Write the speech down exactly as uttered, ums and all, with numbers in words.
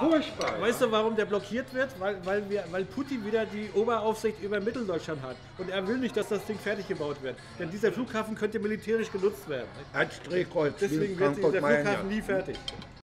Furchtbar. Weißt du, warum der blockiert wird? Weil, weil, wir, weil Putin wieder die Oberaufsicht über Mitteldeutschland hat. Und er will nicht, dass das Ding fertig gebaut wird. Denn dieser Flughafen könnte militärisch genutzt werden. Ein Drehkreuz. Deswegen wird dieser Flughafen nie fertig.